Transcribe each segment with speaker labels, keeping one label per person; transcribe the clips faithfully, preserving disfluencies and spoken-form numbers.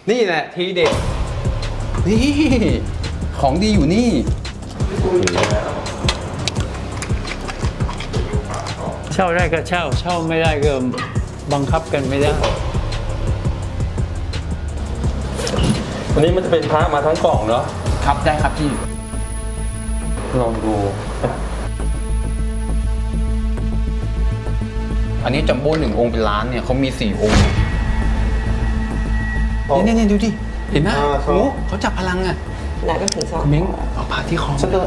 Speaker 1: นี่แหละทีเด็ดนี่ของดีอยู่นี่
Speaker 2: เช่าได้ก็เช่าเช่าไม่ได้ก็บังคับกันไม่ได้
Speaker 3: วันนี้มันจะเป็นพระมาทั้งกล่องเนาะ
Speaker 1: ครับได้ครับพี่
Speaker 3: ลองดู
Speaker 1: อันนี้จัมโบ้หนึ่งองค์เป็นล้านเนี่ยเขามีสี่องค์เนี่ยเนี่ยดูดิเห็นไหมโอ้เขาจับพลังอ่ะ
Speaker 4: ไหนก็ถึงสอง
Speaker 1: เม้งเอาผ่าที่คอฉันก็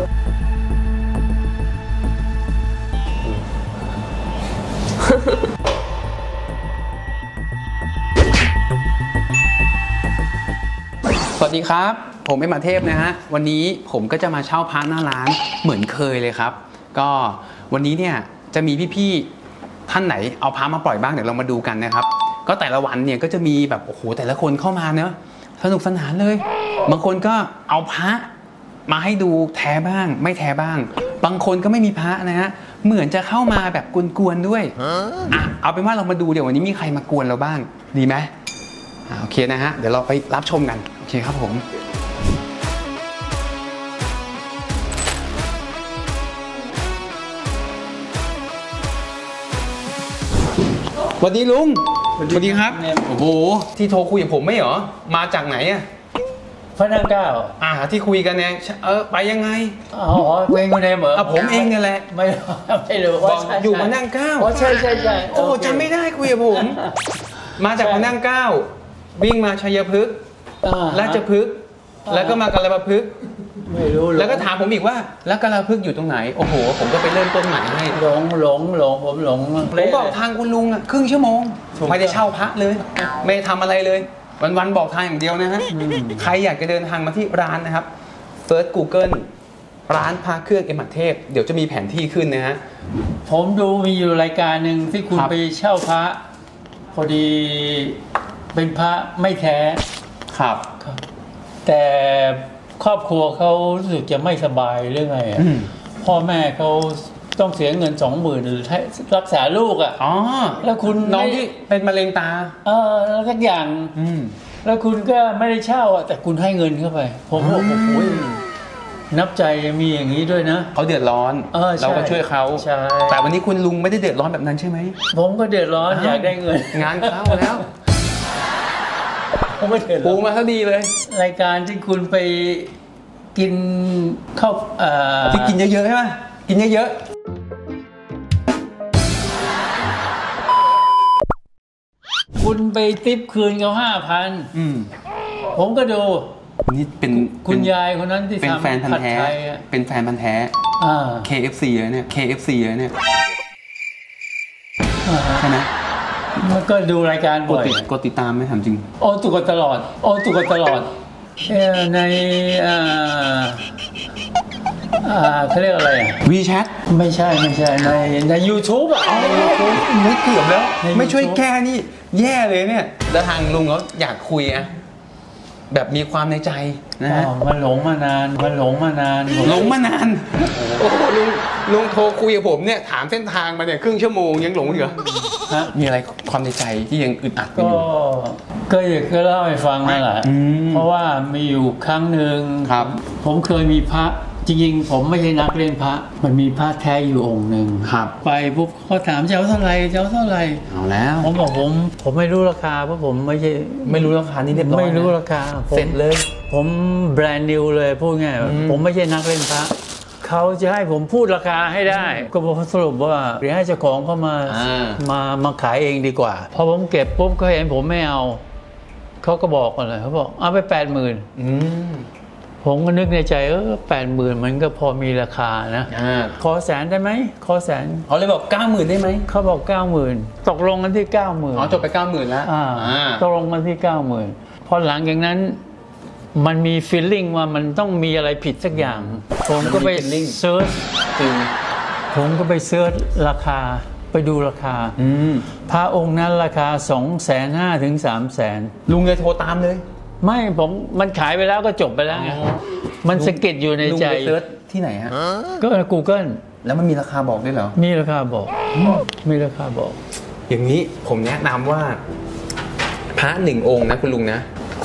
Speaker 1: สวัสดีครับผมเป็นมาเทพนะฮะวันนี้ผมก็จะมาเช่าพระหน้าร้านเหมือนเคยเลยครับก็วันนี้เนี่ยจะมีพี่ๆท่านไหนเอาพระมาปล่อยบ้างเดี๋ยวเรามาดูกันนะครับก็แต่ละวันเนี่ยก็จะมีแบบโอ้โหแต่ละคนเข้ามาเนอะสนุกสนานเลยบางคนก็เอาพระมาให้ดูแท้บ้างไม่แท้บ้างบางคนก็ไม่มีพระนะฮะเหมือนจะเข้ามาแบบกวนๆด้วยอ่ะเอาเป็นว่าเรามาดูเดี๋ยววันนี้มีใครมากวนเราบ้างดีไหมอ่าโอเคนะฮะเดี๋ยวเราไปรับชมกันโอเคครับผมสวัสดีลุงสวัสดีครับโอ้โหที่โทรคุยกับผมไม่เหรอมาจากไหนอะ
Speaker 2: พระนางเก้า
Speaker 1: อ่าที่คุยกันเนี่ยเออไปยังไง
Speaker 2: อ๋อเองคนเองเหรอ
Speaker 1: ผมเองเนี่ยแหละ
Speaker 2: ไม่ไม่รู้ว่า
Speaker 1: อยู่พระนางเก้า
Speaker 2: อ๋อใช่ใช่ใช่
Speaker 1: โอ้จำไม่ได้คุยกับผมมาจากพระนางเก้าวิ่งมาชัยพฤกษ์ราชพฤกษ์แล้วก็มากาฬพฤกษ์
Speaker 2: ไม่รู้
Speaker 1: แล้วก็ถามผมอีกว่าแล้วกาฬพฤกษ์อยู่ตรงไหนโอ้โหผมก็ไปเริ่มต้นใหม่ให้
Speaker 2: หลงหลงหลงผมหลง
Speaker 1: ผมบอกทางคุณลุงอ่ะครึ่งชั่วโมงไม่ได้เช่าพระเลยไม่ทำอะไรเลยวันๆบอกทางอย่างเดียวนะฮะใครอยากจะเดินทางมาที่ร้านนะครับเซิร์ช Google ร้านพระเครื่องเอ็มอัดเทพเดี๋ยวจะมีแผนที่ขึ้นนะฮะ
Speaker 2: ผมดูมีอยู่รายการหนึ่งที่คุณไปเช่าพระพอดีเป็นพระไม่แท้
Speaker 1: ครับ
Speaker 2: แต่ครอบครัวเขารู้สึกจะไม่สบายเรื่องไงพ่อแม่เขาต้องเสียเงินสองหมื่นหรือรักษาลูกอ่ะ
Speaker 1: อ๋อ
Speaker 2: แล้วคุณ
Speaker 1: น้องที่เป็นมะเร็งตา
Speaker 2: เออแล้วสักอย่างแล้วคุณก็ไม่ได้เช่าอ่ะแต่คุณให้เงินเข้าไปผมบอกโอ้โหนับใจมีอย่างนี้ด้วยนะ
Speaker 1: เขาเดือดร้อนเราก็ช่วยเขาแต่วันนี้คุณลุงไม่ได้เดือดร้อนแบบนั้นใช่ไหม
Speaker 2: ผมก็เดือดร้อนอยากได้เงิน
Speaker 1: งานเข้าแล้ว
Speaker 2: ผมไม่เดือดร้อน
Speaker 1: ปูมาซะดีเลย
Speaker 2: รายการที่คุณไปกินข้าว
Speaker 1: ที่กินเยอะๆใช่ไหมกินเยอะๆ
Speaker 2: คุณไปติปคืนเขาห้าพันผมก็ดู
Speaker 1: นี่เป็น
Speaker 2: คุณยายคนนั้นที่ทำ
Speaker 1: เป็นแฟนพันธุ์แท้เป็นแฟนพันธุ์แท้ เค เอฟ ซี เลยเนี่ย เค เอฟ ซี เลยเนี่ยใช่ไหม
Speaker 2: มันก็ดูรายการบ่อย
Speaker 1: กดติดตามไหมถามจริง
Speaker 2: โอ้ตุกตลอดโอ้ตุกตลอดในเขาเรียกอะไรอ่ะ
Speaker 1: วีแชท
Speaker 2: ไม่ใช่ไม่ใช่ในใน ยูทูบ อ่ะใน ยูทูบ
Speaker 1: ไม่เกือบแล้วไม่ช่วยแก้นี่แย่เลยเนี่ยแล้วทางลุงเขาอยากคุยอะแบบมีความในใจนะฮะ
Speaker 2: มันหลงมานานมันหลงมานาน
Speaker 1: หลงมานานโอ้ลุงลุงโทรคุยกับผมเนี่ยถามเส้นทางมาเนี่ยครึ่งชั่วโมงยังหลงอยู่ฮะมีอะไรความในใจที่ยังอึดอัดอยู่
Speaker 2: ก็อยากจะเล่าให้ฟังนั่นแหละเพราะว่ามีอยู่ครั้งหนึ่งผมเคยมีพระจริงๆผมไม่ใช่นักเล่นพระมันมีพระแท้อยู่องค์หนึ่งไปปุ๊บเขาถามเจ้าเท่าไรเจ้าเท่าไร
Speaker 1: เอาแล้ว
Speaker 2: ผมบอกผมผมไม่รู้ราคาเพราะผมไม่ใช่
Speaker 1: ไม่รู้ราคานี่เรียบร้อย
Speaker 2: ไม่รู้ราคา
Speaker 1: เสร็จเลย
Speaker 2: ผมแบรนด์นิวเลยพูดง่ายผมไม่ใช่นักเล่นพระเขาจะให้ผมพูดราคาให้ได้ก็บอกสรุปว่าเดี๋ยวให้เจ้าของเขามามามาขายเองดีกว่าพอผมเก็บปุ๊บเขาเห็นผมไม่เอาเขาก็บอกกันเลยเขาบอกเอาไปแปดหมื่นผมก็นึกในใจเออแปดหมื่นมันก็พอมีราคานะขอแสนได้ไหมขอแสน
Speaker 1: เขาเลยบอกเก้าหมื่นได้ไหม
Speaker 2: เขาบอกเก้าหมื่นตกลงกันที่เก้าหมื่น
Speaker 1: อ๋อจบไปเก้าหมื่นแล้ว
Speaker 2: ตกลงกันที่เก้าหมื่นพอหลังจากนั้นมันมีฟีลลิ่งว่ามันต้องมีอะไรผิดสักอย่างผมก็ไปเซิร์ชผมก็ไปเซิร์ชราคาไปดูราคาพระองค์นั้นราคาสองแสนห้าถึงสามแสน
Speaker 1: ลุงเลยโทรตามเลย
Speaker 2: ไม่ผมมันขายไปแล้วก็จบไปแล้วไงมันสะกิดอยู่ในใจ
Speaker 1: ลุงไปเซิร์ชที่ไหนฮะ
Speaker 2: ก็ Google
Speaker 1: แล้วมันมีราคาบอกด้วยเหรอ
Speaker 2: มีราคาบอกมีราคาบอก
Speaker 1: อย่างนี้ผมแนะนำว่าพระหนึ่งองค์นะคุณลุงนะ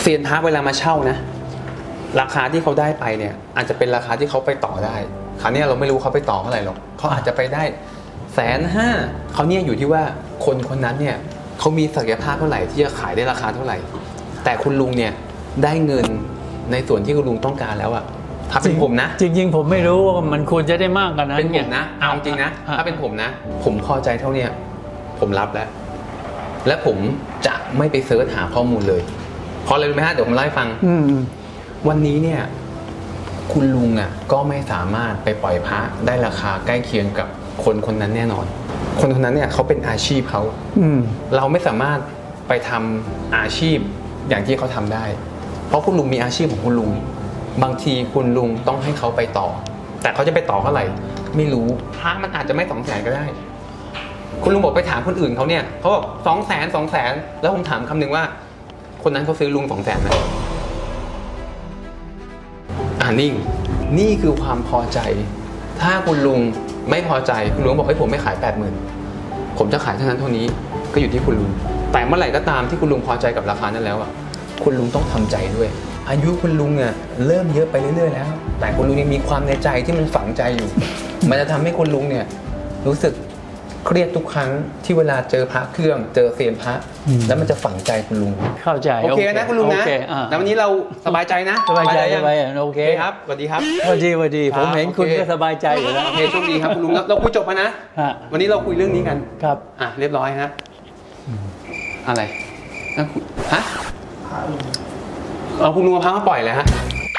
Speaker 1: เซียนพระเวลามาเช่านะราคาที่เขาได้ไปเนี่ยอาจจะเป็นราคาที่เขาไปต่อได้คราวนี้เราไม่รู้เขาไปต่อเท่าไหร่หรอกเขาอาจจะไปได้แสนห้าเขาเนี่ยอยู่ที่ว่าคนคนนั้นเนี่ยเขามีศักยภาพเท่าไหร่ที่จะขายได้ราคาเท่าไหร่แต่คุณลุงเนี่ยได้เงินในส่วนที่คุณลุงต้องการแล้วอะถ้าเป็นผมนะ
Speaker 2: จริงๆผมไม่รู้ว่ามันควรจะได้มากกว่านั้น
Speaker 1: เป็นผมนะเอาจริงนะถ้าเป็นผมนะผมพอใจเท่านี้ผมรับแล้วและผมจะไม่ไปเสิร์ชหาข้อมูลเลยเพราะอะไรรู้ไหมฮะเดี๋ยวผมเล่าให้ฟังวันนี้เนี่ยคุณลุงอ่ะก็ไม่สามารถไปปล่อยพระได้ราคาใกล้เคียงกับคนคนนั้นแน่นอนคนคนนั้นเนี่ยเขาเป็นอาชีพเขาเราไม่สามารถไปทำอาชีพอย่างที่เขาทำได้เพราะคุณลุงมีอาชีพของคุณลุงบางทีคุณลุงต้องให้เขาไปต่อแต่เขาจะไปต่อเท่าไหร่ไม่รู้พระมันอาจจะไม่สองแสนก็ได้คุณลุงบอกไปถามคนอื่นเขาเนี่ยเขาบอกสองแสนสองแสนแล้วผมถามคำหนึ่งว่าคนนั้นเขาซื้อลุงสองแสนไหมอ่านิ่งนี่คือความพอใจถ้าคุณลุงไม่พอใจคุณลุงบอกให้ผมไม่ขายแปดหมื่นผมจะขายเท่านั้นเท่านี้ก็อยู่ที่คุณลุงแต่เมื่อไหร่ก็ตามที่คุณลุงพอใจกับราคานั้นแล้วอ่ะคุณลุงต้องทำใจด้วยอายุคุณลุงอ่ะเริ่มเยอะไปเรื่อยๆแล้วแต่คุณลุงยังมีความในใจที่มันฝังใจอยู่ มันจะทำให้คุณลุงเนี่ยรู้สึกเครียดทุกครั้งที่เวลาเจอพระเครื่องเจอเซียนพระแล้วมันจะฝังใจคุณลุง
Speaker 2: เข้าใจ
Speaker 1: โอเคนะคุณลุงนะแล้ววันนี้เราสบายใจนะ
Speaker 2: สบายใจสบายโอเค
Speaker 1: ครับสวัสดีครับ
Speaker 2: สวัสดีสวัสดีผมเห็นคุณก็สบายใจอยู่แล้ว
Speaker 1: โอเคโชคดีครับคุณลุงเราคุยจบมานะวันนี้เราคุยเรื่องนี้กัน
Speaker 2: ครับ
Speaker 1: อ่ะเรียบร้อยฮะอะไรฮะเอาคุณลุงมาพามาปล่อยเลยฮะ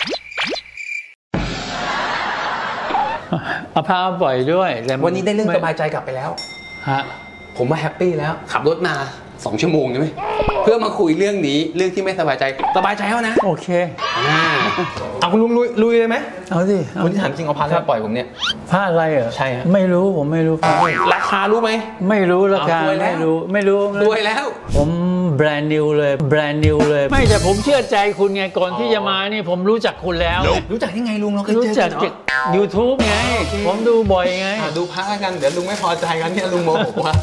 Speaker 2: เอาพามาปล่อยด้วย
Speaker 1: แต่วันนี้ได้เรื่องสบายใจกลับไปแล้ว
Speaker 2: ฮะ
Speaker 1: ผมว่าแฮปปี้แล้วขับรถมาสองชั่วโมงใช่ไหมเพื่อมาคุยเรื่องนี้เรื่องที่ไม่สบายใจสบายใจแล้วนะ
Speaker 2: โอเค
Speaker 1: เอาคุณลุงลุยลุยเลยไหม
Speaker 2: เอาสิ
Speaker 1: วันนี้ถามจริงเอาพามาปล่อยผมเนี่ย
Speaker 2: ผ้าอะไรเหรอ
Speaker 1: ใช่ฮะ
Speaker 2: ไม่รู้ผมไม่รู้
Speaker 1: ราคารู้ไหม
Speaker 2: ไม่รู้ราคาไม่รู้ไม่รู้
Speaker 1: รวยแล้ว
Speaker 2: ผมแบรนด์นิวเลยแบรนด์นิวเลยไม่แต่ผมเชื่อใจคุณไงก่อนที่จะมานี่ผมรู้จักคุณแล้ว
Speaker 1: รู้จักยังไงลุงเราเคยเจอ
Speaker 2: รู้จักจาก ยูทูบ ไงผมดูบ่อยไง
Speaker 1: ดูพระกันเดี๋ยวลุงไม่พอใจกันเนี่ยลุงโมโหว่า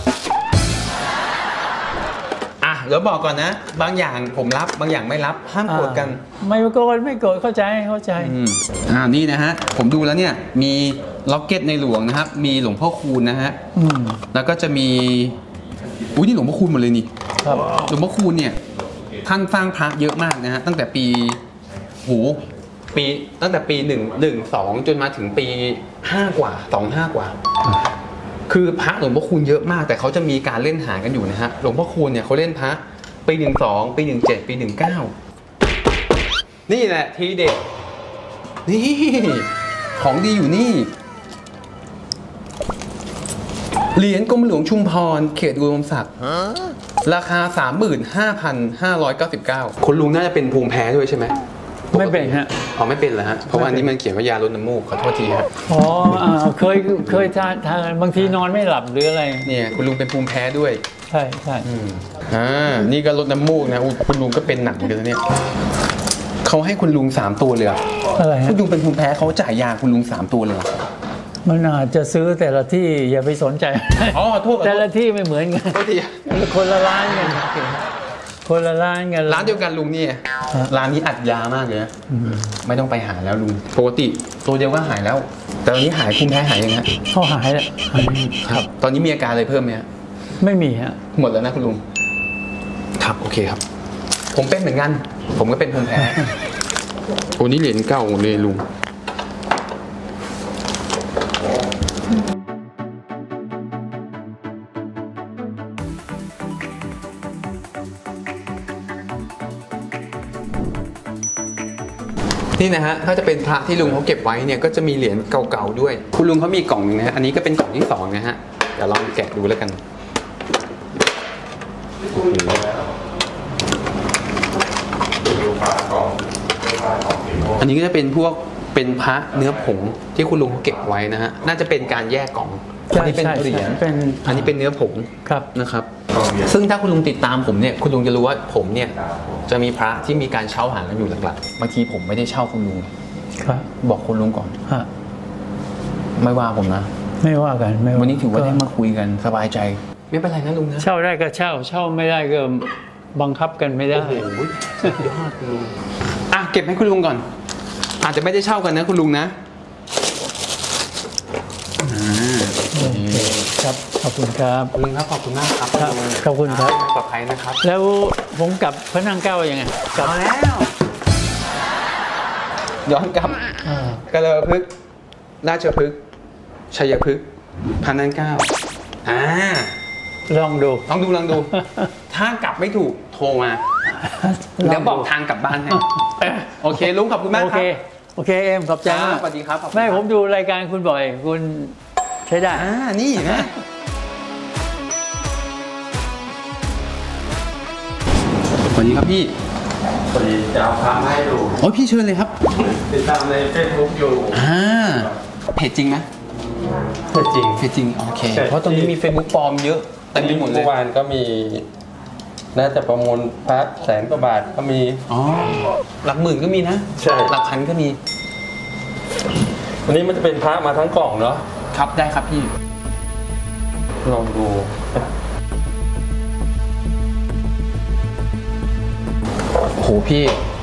Speaker 1: อ่ะเดี๋ยวบอกก่อนนะบางอย่างผมรับบางอย่างไม่รับห้ามโกรธกัน
Speaker 2: ไม่โกรธไม่โกรธเข้าใจเข้าใจ
Speaker 1: อ่านี่นะฮะผมดูแล้วเนี่ยมีล็อกเก็ตในหลวงนะครับมีหลวงพ่อคูณนะฮะแล้วก็จะมีอุ้ยนี่หลวงพ่อคูณหมดเลยนี่หลวงพ่อคูณเนี่ยท่านสร้างพระเยอะมากนะฮะตั้งแต่ปีโหปีตั้งแต่ปีหนึ่งหนึ่งสองจนมาถึงปีห้ากว่าสองห้ากว่าคือพระหลวงพ่อคูณเยอะมากแต่เขาจะมีการเล่นหากันอยู่นะฮะหลวงพ่อคูณเนี่ยเขาเล่นพระปีหนึ่งสองปีหนึ่งเจ็ดปีหนึ่งเก้านี่แหละทีเด็ดนี่ของดีอยู่นี่เหรียญกรมหลวงชุมพรเขตอุดมศักดิ์ราคา สามหมื่นห้าพันห้าร้อยเก้าสิบเก้า คุณลุงน่าจะเป็นภูมิแพ้ด้วยใช่ไหม
Speaker 2: ไม่เป็นฮะ
Speaker 1: อ๋อไม่เป็นเหรอฮะเพราะว่าอันนี้มันเขียนว่ายาลดน้ำมูกขอโทษทีครับ
Speaker 2: อ๋อเคยเคยทานทานบางทีนอนไม่หลับหรืออะไร
Speaker 1: เนี่ยคุณลุงเป็นภูมิแพ้ด้วย
Speaker 2: ใช่ใช่
Speaker 1: อ่านี่ก็ลดน้ำมูกนะคุณลุงก็เป็นหนักเลยเนี่ยเขาให้คุณลุงสามตัวเลย
Speaker 2: อะไร
Speaker 1: คุณลุงเป็นภูมิแพ้เขาจ่ายยาคุณลุงสามตัวเลย
Speaker 2: มันอาจจะซื้อแต่ละที่อย่าไปสนใจ
Speaker 1: อ๋อโทษ
Speaker 2: แต่ละที่ไม่เหมือนกันคนละร้านกันคนละร้านกัน
Speaker 1: ร้านเดียวกันลุงนี่ร้านนี้อัดยามากเลยนะไม่ต้องไปหาแล้วลุงปกติตัวเดียวก็หายแล้วแต่ตอนนี้หายภูมิแพ้หายยังฮะ
Speaker 2: เขาหายแล้ว
Speaker 1: ครับตอนนี้มีอาการอะไรเพิ่มไหมฮะ
Speaker 2: ไม่มีฮะ
Speaker 1: หมดแล้วนะคุณลุงครับโอเคครับผมเป็นเหมือนกันผมก็เป็นภูมิแพ้โอ้นี่เหรียญเก่าเลยลุงนี่นะฮะถ้าจะเป็นพระที่ลุงเขาเก็บไว้เนี่ยก็จะมีเหรียญเก่าๆด้วยคุณลุงเขามีกล่องหนึ่งนะฮะอันนี้ก็เป็นกล่องที่สองนะฮะเดี๋ยวลองแกะดูแล้วกันอันนี้ก็จะเป็นพวกเป็นพระเนื้อผงที่คุณลุงเขาเก็บไว้นะฮะน่าจะเป็นการแยกกล่องอันนี้เป็นเหรียญอันนี้เป็นเนื้อผงนะครับซึ่งถ้าคุณลุงติดตามผมเนี่ยคุณลุงจะรู้ว่าผมเนี่ยจะมีพระที่มีการเช่าหากันอยู่หลักๆบางทีผมไม่ได้เช่าคุณลุงบอกคุณลุงก่อนไม่ว่าผมนะ
Speaker 2: ไม่ว่ากัน
Speaker 1: วันนี้ถือว่าได้มาคุยกันสบายใจไม่เป็นไรนะลุงนะ
Speaker 2: เช่าได้ก็เช่าเช่าไม่ได้ก็บังคับกันไม่ได้
Speaker 1: อ่ะเก็บให้คุณลุงก่อน อาจจะไม่ได้เช่ากันนะคุณลุงนะอ่า
Speaker 2: ครับขอบคุณครับ
Speaker 1: คุณลุงครับขอบคุณมากครับ
Speaker 2: ครับขอบคุณครับ
Speaker 1: ปลอดภัยนะครับ
Speaker 2: แล้วผมกลับพระนั่งเกล้ายังไงกลับ
Speaker 1: เอาแล้วย้อนกลับ
Speaker 2: อ่า
Speaker 1: กะเลอพฤกษ์ราชพฤกษ์ชัยพฤกษ์พระนันเกล้าอ่า
Speaker 2: ลองดู
Speaker 1: ลองดูลองดู ถ้ากลับไม่ถูกโทรมาเดี๋ยวบอกทางกลับบ้านให้โอเคลุงขอบคุณมาก
Speaker 2: โอ
Speaker 1: ค
Speaker 2: เครับ โอเคเอ็มขอบใจ
Speaker 1: ครั
Speaker 2: มา
Speaker 1: บ
Speaker 2: ก
Speaker 1: สวัสดีครับขอบคุณ
Speaker 2: ไม่
Speaker 1: ครับ
Speaker 2: ผมดูรายการคุณบ่อย คุณใช้ได้
Speaker 1: อ่านี่นะสวัสดีครับพี่
Speaker 3: พอดีจะเอาพระมาให้ดู
Speaker 1: โอ้ยพี่เชิญเลยครับ
Speaker 3: ติดตามในเฟซบุ๊กอยู่
Speaker 1: อ่าเพจจริงไหม
Speaker 3: จริง
Speaker 1: เพจจริงโอเค
Speaker 3: ใช่
Speaker 1: เพราะตอนนี้มี Facebook ปลอมเยอะเต็มไปหมดเลย
Speaker 3: เมื่อวานก็มี น่าจะประมูลพระแสนกว่าบาทก็มี
Speaker 1: อ๋อหลักหมื่นก็มีนะ
Speaker 3: ใช่
Speaker 1: หลักพันก็มี
Speaker 3: วันนี้มันจะเป็นพระมาทั้งกล่องเนาะ
Speaker 1: ครับได้ครับพี่
Speaker 3: ลองดู
Speaker 1: โหพี่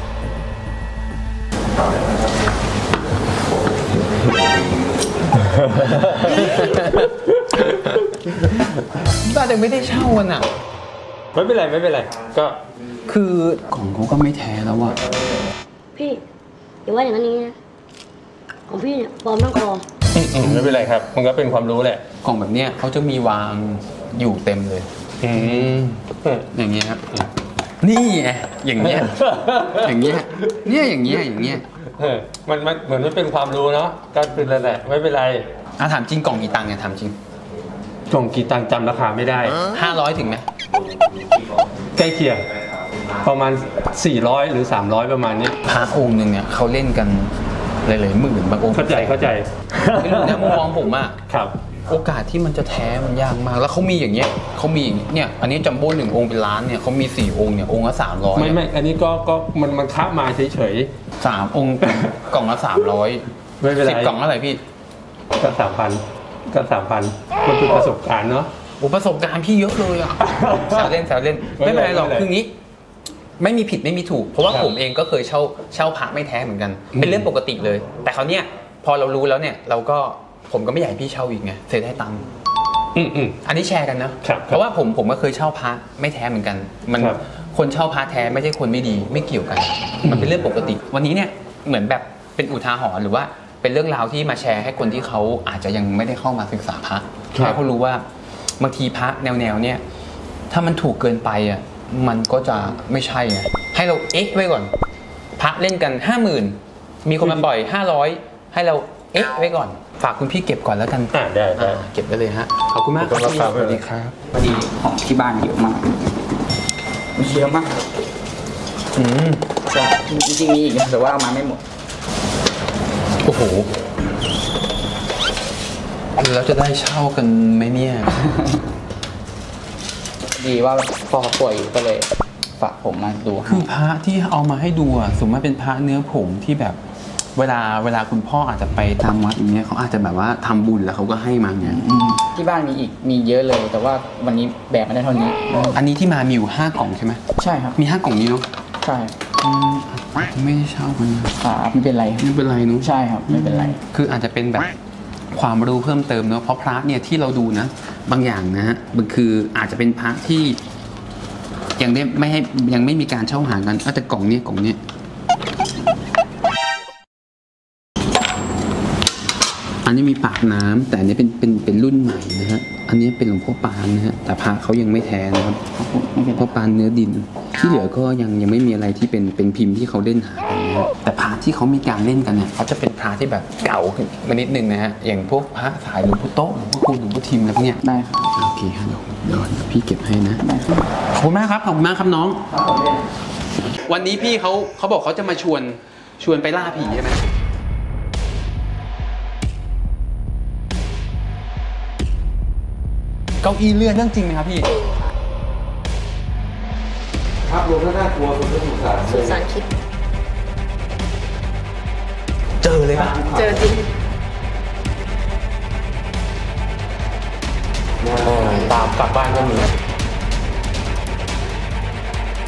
Speaker 1: บ้านยังไม่ได้เช่ากันอ่ะ
Speaker 3: ไม่เป็นไรไม่เป็นไร ก็
Speaker 1: คือของเขาก็ไม่แท้แล้วอะ
Speaker 4: พี่อย่าว่าอย่างนั้นอย่างนี้นะของพี่เนี่ยปลอมทั้งคอ
Speaker 3: อืมอืมไม่เป็นไรครับ มันก็เป็นความรู้แหละ
Speaker 1: กล่องแบบเนี้ยเขาจะมีวางอยู่เต็มเลย
Speaker 3: อืม
Speaker 1: อย่างเงี้ยครับ นี่ไงอย่างเงี้ย อย่างเงี้ย เนี่ยอย่างเงี้ยอย่างเงี้ย
Speaker 3: เออมันมันเหมือนมันเป็นความรู้เนาะก็คือนั่นแหละไม่เป็นไร
Speaker 1: อ่ะถามจริงกล่องกี่ตังค์เนี่ยถามจริง
Speaker 3: กล่องกี่ตังค์จำราคาไม่ได้
Speaker 1: ห้าร้อยถึงไหม
Speaker 3: ใกล้เคียงประมาณสี่ร้อยหรือสามร้อยประมาณนี้
Speaker 1: พระองค์หนึ่งเนี่ยเขาเล่นกันหลายๆหมื่นบางองค์
Speaker 3: เข้าใจเข้าใจ
Speaker 1: ไม่รู้นะมุมมองผมอะ
Speaker 3: ครับ
Speaker 1: โอกาสที่มันจะแท้มันยากมากแล้วเขามีอย่างเงี้ยเขามีอย่างเนี่ยอันนี้จัมโบ้หนึ่งองค์เป็นล้านเนี่ยเขามีสี่องค์เนี่ยองค์ละสามร้อย
Speaker 3: ไม่ไม่อันนี้ก็ก็มันมันค้ามาเฉย
Speaker 1: สามองค์กล่องละสามร้อย
Speaker 3: ๆไม่เป็นไร
Speaker 1: สิบกล่องเท่าไหร่พี่
Speaker 3: ก็สามพันก็สามพันมันเป็นประสบการณ์เนาะ
Speaker 1: โอ้ประสบการณ์พี่เยอะเลยอะแซวเล่นแซวเล่น
Speaker 3: ไม่
Speaker 1: ไม่
Speaker 3: เป็
Speaker 1: เป็น น
Speaker 3: ไร
Speaker 1: ไรหรอก
Speaker 3: ไม่เป็นไร
Speaker 1: คืองี้ ไม่มีผิดไม่มีถูก เพราะว่า
Speaker 3: ครับ
Speaker 1: ผมเองก็เคยเช่าเช่าพระไม่แท้เหมือนกัน
Speaker 3: อืม
Speaker 1: เป็นเรื่องปกติเลย แต่เขาวเนี่ยพอเรารู้แล้วเนี่ย เราก็ผมก็ไม่อยากให้พี่เช่าอีกไงเสียได้ตังค์
Speaker 3: อืมอืม
Speaker 1: อันนี้แชร์กันนะครับ เพราะว่าผมผมก็เคยเช่าพระไม่แท้เหมือนกัน มัน
Speaker 3: ครับ
Speaker 1: คนเช่าพระแท้ไม่ใช่คนไม่ดีไม่เกี่ยวกัน มันเป็นเรื่องปกติ วันนี้เนี่ยเหมือนแบบเป็นอุทาหรณ์หรือว่าเป็นเรื่องราวที่มาแชร์ให้คนที่เขาอาจจะยังไม่ได้เข้ามาศึกษาพระให้เขารู้ว่าบางทีพระแนวๆเนี่ยถ้ามันถูกเกินไปอ่ะมันก็จะไม่ใช่ไงให้เราเอ๊ะไว้ก่อน พระเล่นกันห้าหมื่นมีคนมาปล่อยห้าร้อยให้เราเอ๊ะไว้ก่อนฝากคุณพี่เก็บก่อนแล้วกัน
Speaker 3: อ่าได้ได้
Speaker 1: อ่าเก็บได้เลยฮะขอบคุณมากครับ
Speaker 3: ขอบคุณครับ
Speaker 1: สวัสดีครับ
Speaker 5: พอดีของที่บ้านเยอะมากมีเยอะมาก
Speaker 1: อืม
Speaker 5: ใช่จริงๆมีอีกนะแต่ว่าเอามาไม่หมด
Speaker 1: โอ้โหแล้วจะได้เช่ากันไหมเนี่ย
Speaker 5: ดีว่าพ่อเขาป่วยอยู่ก็เลยฝากผมมาดูให้
Speaker 1: คือพระที่เอามาให้ดูอ่ะสมมติเป็นพระเนื้อผงที่แบบ เวลาเวลาคุณพ่ออาจจะไปตามวัดอย่างเงี้ยเขาอาจจะแบบว่าทำบุญแล้วเขาก็ให้มาเนี่ย
Speaker 5: อืมที่บ้านมีอีกมีเยอะเลย แต่ว่าวันนี้แบกมาได้เท่านี้
Speaker 1: อันนี้ที่มามีอยู่ห้ากล่องใช่ไหม
Speaker 5: ใช่ครับ
Speaker 1: มีห้ากล่องนี้เนาะ
Speaker 5: ใช่
Speaker 1: อืมไม่ได้เช่ากันนะครับ
Speaker 5: ไม่เป็นไร
Speaker 1: ไม่เป็นไรเนาะ
Speaker 5: ใช่ครับไม่เป็นไร
Speaker 1: คืออาจจะเป็นแบบความรู้เพิ่มเติมเนาะเพราะพระเนี่ยที่เราดูนะ บางอย่างนะฮะมันคืออาจจะเป็นพระที่ ยังได้ไม่ให้ยังไม่มีการเช่าหากันเอาแต่กล่องเนี้ยกล่องเนี้ยอันนี้มีปากน้ำแต่อันนี้เป็นเป็นเป็นรุ่นใหม่นะฮะอันนี้เป็นหลวงพ่อปานนะฮะแต่พระเขายังไม่แท้นะครับหลวงพ่อปานเนื้อดิน ที่เหลือก็ยังยังไม่มีอะไรที่เป็นเป็นพิมพ์ที่เขาเล่นหากันนะฮะแต่พระที่เขามีการเล่นกันเนี่ยเขาจะเป็นพระที่แบบเก่าขึ้นมานิดนึงนะฮะอย่างพวกพระสายหลวงพ่อโต๊ะหลวงพ่อคูณหลวงพ่อทิมอะไรพวกเนี้ย
Speaker 5: ได้ครับ
Speaker 1: โอเคครับเดี๋ยวเดี๋ยวพี่เก็บให้นะ
Speaker 5: ได้ครับ
Speaker 1: ขอบคุณมากครับ ขอบคุณมากครับน้อง วันนี้พี่เขาเขาบอกเขาจะมาชวนชวนไปล่าผีใช่ไหมเก้าอี้เลื่อนเรื่องจริงไหมครับพี่
Speaker 3: ภาพรวมก็น่ากลัวคุณก็ถูกสาร
Speaker 4: สื่อสารคิด
Speaker 1: เจอเลยป่ะ
Speaker 4: เจอจริง
Speaker 3: ตามกลับบ้านก็มี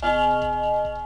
Speaker 1: ครับ